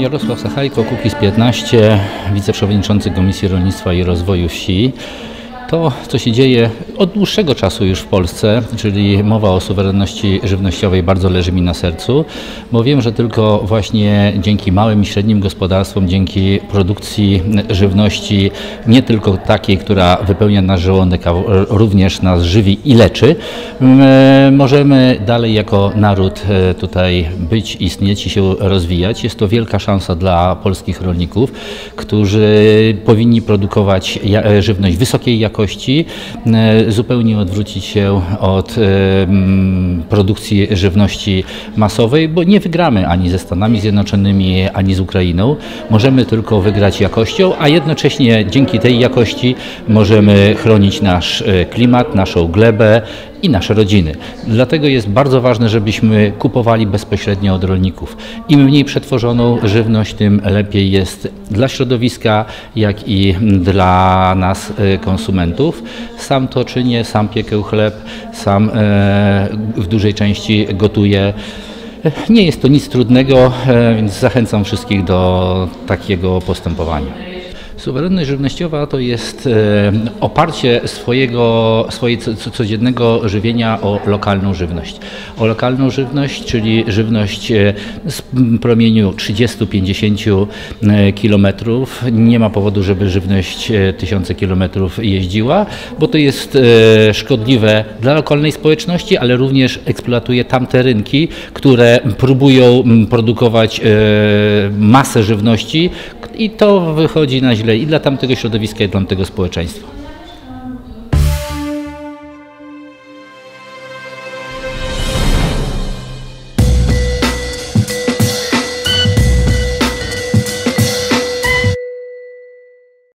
Jarosław Sachajko, Kukiz15, wiceprzewodniczący Komisji Rolnictwa i Rozwoju Wsi. To, co się dzieje od dłuższego czasu już w Polsce, czyli mowa o suwerenności żywnościowej, bardzo leży mi na sercu, bo wiem, że tylko właśnie dzięki małym i średnim gospodarstwom, dzięki produkcji żywności, nie tylko takiej, która wypełnia nasz żołądek, a również nas żywi i leczy, możemy dalej jako naród tutaj być, istnieć i się rozwijać. Jest to wielka szansa dla polskich rolników, którzy powinni produkować żywność wysokiej jakości, zupełnie odwrócić się od produkcji żywności masowej, bo nie wygramy ani ze Stanami Zjednoczonymi, ani z Ukrainą. Możemy tylko wygrać jakością, a jednocześnie dzięki tej jakości możemy chronić nasz klimat, naszą glebę i nasze rodziny. Dlatego jest bardzo ważne, żebyśmy kupowali bezpośrednio od rolników. Im mniej przetworzoną żywność, tym lepiej jest dla środowiska, jak i dla nas, konsumentów. Sam to czynię, sam piekę chleb, sam w dużej części gotuję. Nie jest to nic trudnego, więc zachęcam wszystkich do takiego postępowania. Suwerenność żywnościowa to jest oparcie swojego codziennego żywienia o lokalną żywność. O lokalną żywność, czyli żywność z promieniu 30-50 kilometrów. Nie ma powodu, żeby żywność tysiące kilometrów jeździła, bo to jest szkodliwe dla lokalnej społeczności, ale również eksploatuje tamte rynki, które próbują produkować masę żywności i to wychodzi na źle i dla tamtego środowiska, i dla tamtego społeczeństwa.